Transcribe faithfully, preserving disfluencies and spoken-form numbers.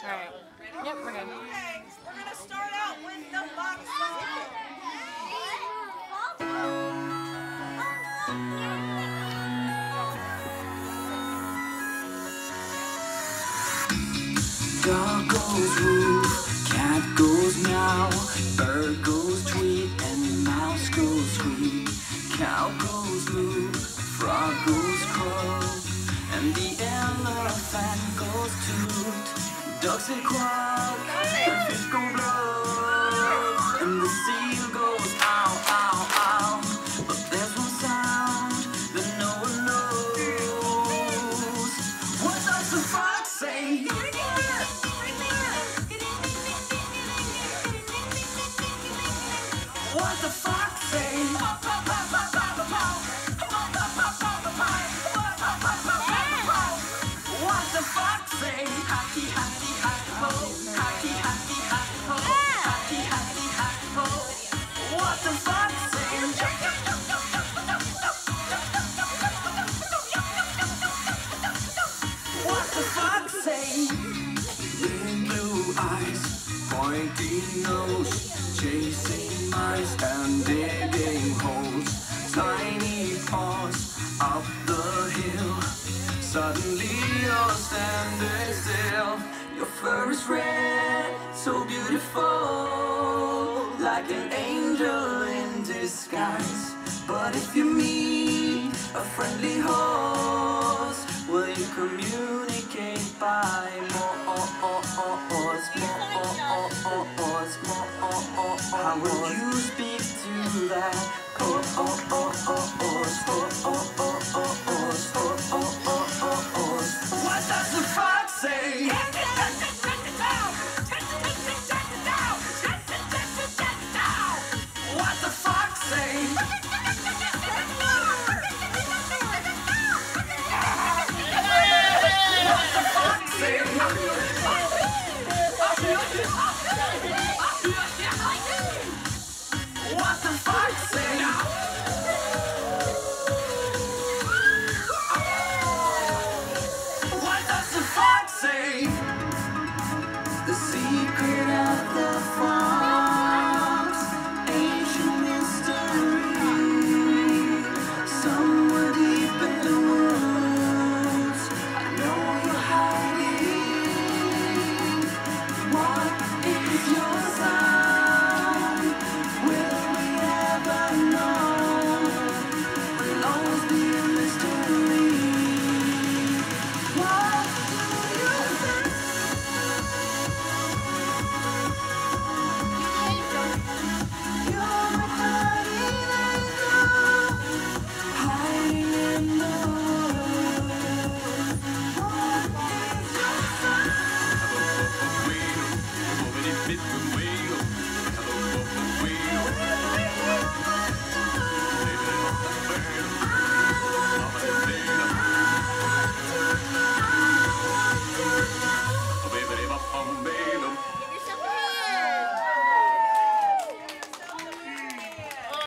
Alright. Yep, we're good. Okay, we're going to start out with the box song. Dog goes woof, cat goes meow, bird goes tweet, and mouse goes squeak. Cow goes moo, frog goes croak, and the elephant goes toot. Ducks say quack, and fish go blow, and the seal goes ow, ow, ow. But there's one sound that no one knows. What does the fox say? What the fox say? What the fox say? Hacky, hacky, hack, ho. Hacky, hacky, hack, ho. Hacky, hacky, hack, ho. What the fox say? What the fox say? Big blue eyes, pointy nose, chasing mice and digging holes. Tiny paws up the hill. Suddenly you're standing still. Your fur is red, so beautiful, like an angel in disguise. But if you meet a friendly horse, will you communicate by more? How will you speak to that? Oh, oh, oh, oh, oh, oh, oh, oh, oh, oh, oh, oh, oh, oh. What does the fox say? What the fox say? What the fox say? What the fox say? What does the fox say? The secret of the fox, ancient mystery, somewhere deep in the woods. I know you're hiding. What is your sound? Will we ever know? Will always be a mystery. What do you think? You're my guardian angel, hiding in the woods. What is your sound? Moving in fifth way.